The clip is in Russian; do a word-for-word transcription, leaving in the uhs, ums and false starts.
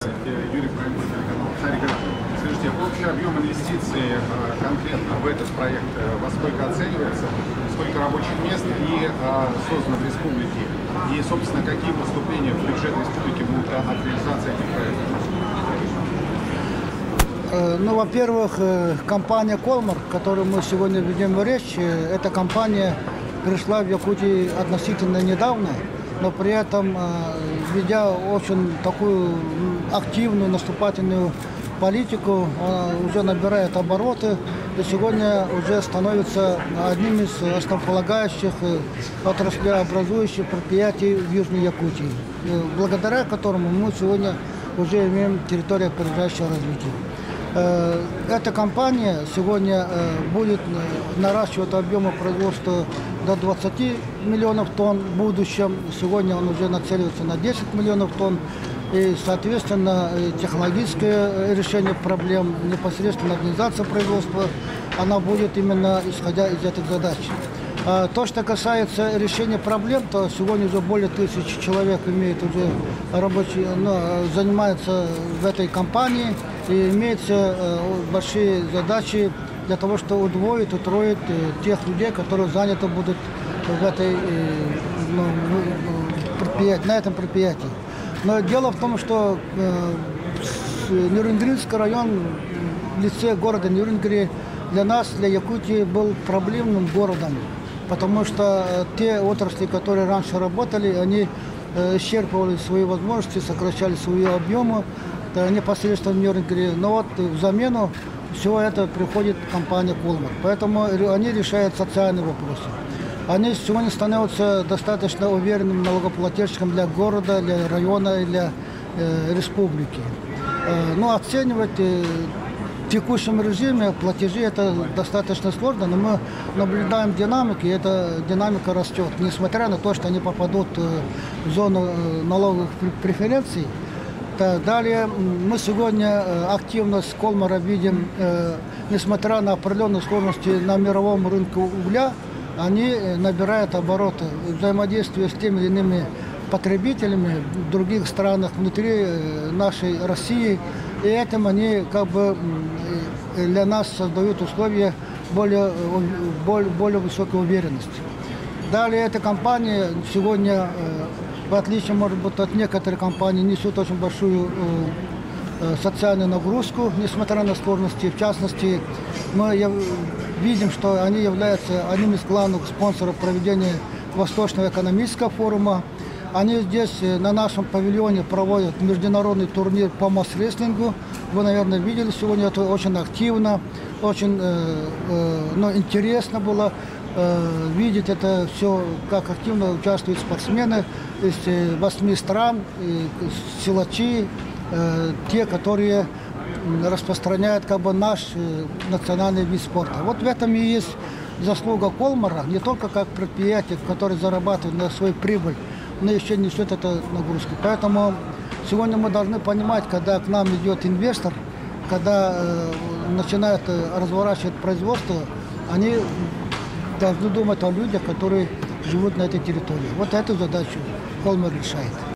Юрий Правильный, телеканал Царьград. Скажите, общий объем инвестиций конкретно в этот проект во сколько оценивается, сколько рабочих мест и создано в республике, и, собственно, какие поступления в бюджет республики будут от реализации этих проектов? Ну, во-первых, компания «Колмар», которую мы сегодня ведем речь, эта компания пришла в Якутию относительно недавно, но при этом, ведя очень такую активную наступательную политику, уже набирает обороты и сегодня уже становится одним из основополагающих отраслеобразующих предприятий в Южной Якутии, благодаря которому мы сегодня уже имеем территорию опережающего развития. Эта компания сегодня будет наращивать объемы производства до двадцати миллионов тонн в будущем. Сегодня он уже нацеливается на десять миллионов тонн. И, соответственно, технологическое решение проблем, непосредственно организация производства, она будет именно исходя из этих задач. А то, что касается решения проблем, то сегодня уже более тысячи человек имеет уже рабочие, ну, занимаются в этой компании, и имеются большие задачи для того, чтобы удвоить, утроить тех людей, которые заняты будут в этой, ну, предприятии, на этом предприятии. Но дело в том, что э, Нюрнбергский район в лице города Нюрнберг для нас, для Якутии, был проблемным городом, потому что те отрасли, которые раньше работали, они э, исчерпывали свои возможности, сокращали свои объемы э, непосредственно в Нюрнберге. Но вот в замену всего это приходит компания «Колмар». Поэтому они решают социальные вопросы. Они сегодня становятся достаточно уверенным налогоплательщиком для города, для района и для э, республики. Э, но оценивать э, в текущем режиме платежи это достаточно сложно, но мы наблюдаем динамику, и эта динамика растет. Несмотря на то, что они попадут э, в зону э, налоговых преференций. Так, далее мы сегодня э, активность «Колмара» видим, э, несмотря на определенные сложности на мировом рынке угля, они набирают обороты, взаимодействие с теми или иными потребителями в других странах внутри нашей России. И этим они как бы для нас создают условия более, более, более высокой уверенности. Далее эта компания сегодня, в отличие, может быть, от некоторых компаний, несет очень большую социальную нагрузку, несмотря на сложности. В частности, мы видим, что они являются одним из главных спонсоров проведения Восточного экономического форума. Они здесь на нашем павильоне проводят международный турнир по масс-рестлингу. Вы, наверное, видели сегодня, это очень активно, очень э, э, ну, интересно было э, видеть это все, как активно участвуют спортсмены из восьми стран, и силачи, э, те, которые распространяет как бы наш э, национальный вид спорта. Вот в этом и есть заслуга «Колмара», не только как предприятие, которое зарабатывает на свою прибыль, но еще несет эту нагрузку. Поэтому сегодня мы должны понимать, когда к нам идет инвестор, когда э, начинает э, разворачивать производство, они должны думать о людях, которые живут на этой территории. Вот эту задачу «Колмар» решает.